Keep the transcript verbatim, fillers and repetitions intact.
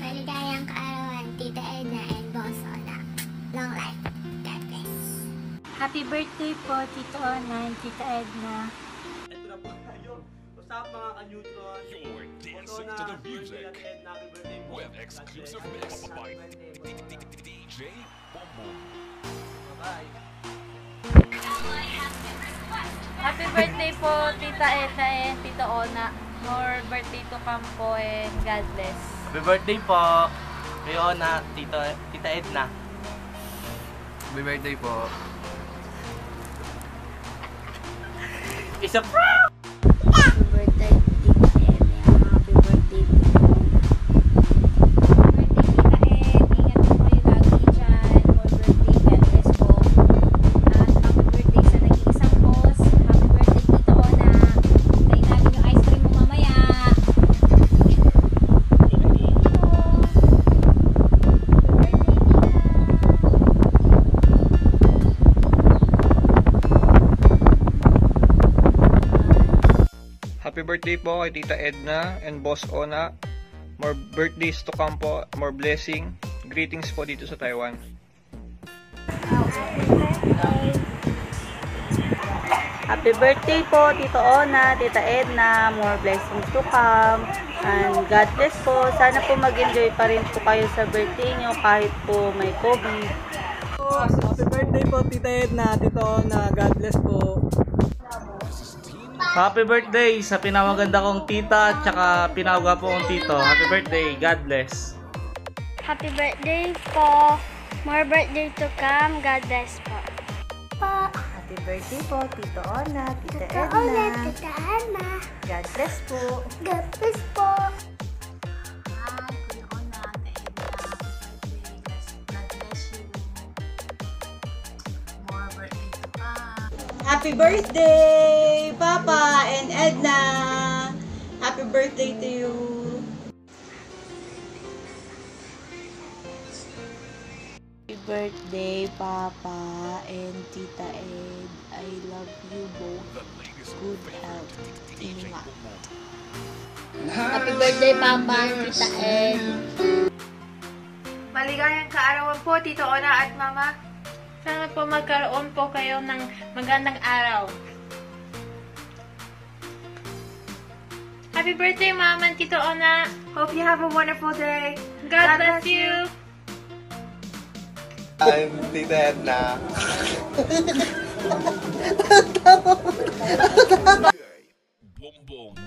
Maligayang kaarawan, Tita Edna and Boss Ona. Long life. God bless. Happy birthday po, Tito Ona and Tita Edna. Ito na po tayo. Usap mga ka-neutron. You're dancing to the music with exclusive mix by D J Bombo. Bye-bye. Happy birthday po, Tita Edna and Tito Ona. More birthday to come po and God bless. Happy birthday po kay Ona, Tito, Tita Edna. Happy birthday po. Isa pa! Happy birthday, Tita Edna. Happy birthday, Tita Ona. Happy birthday, Tita Ed. Ingat po kayo lagi dyan. More birthday, God bless po. At happy birthday sa nag-iisang boss. Happy birthday, Tito Ona. Tayo namin yung ice cream mo mamaya. Happy birthday po kay Tita Edna and Boss Ona. More birthdays to come po, more blessing. Greetings po dito sa Taiwan. Happy birthday po, Tito Ona, Tita Edna. More blessings to come. And God bless po. Sana po mag-enjoy pa rin po kayo sa birthday nyo kahit po may COVID. Happy birthday po, Tita Edna, Tito Ona. God bless po. Happy birthday sa pinamaganda kong tita at saka pinawga po kong tito. Happy birthday. God bless. Happy birthday po. More birthday to come. God bless po. Po. Happy birthday po, Tito Ona, Tita Tita Ona, Tita Edna. God bless po. God bless po. Hi, Kuya Ona, Tita Edna. Happy birthday. God bless you. More birthday to come. Happy birthday, Papa and Edna. Happy birthday to you. Happy birthday, Papa and Tita Ed. I love you both. Good health. Ingat. Happy birthday, Papa and Tita Ed. Maligayang kaarawan po, Tito Ona at Mama. Sana po magkaroon po kayo ng magandang araw. Happy birthday, Mom and Tito Ona. Hope you have a wonderful day. God, bless you. I'm Tita Edna. Boom boom.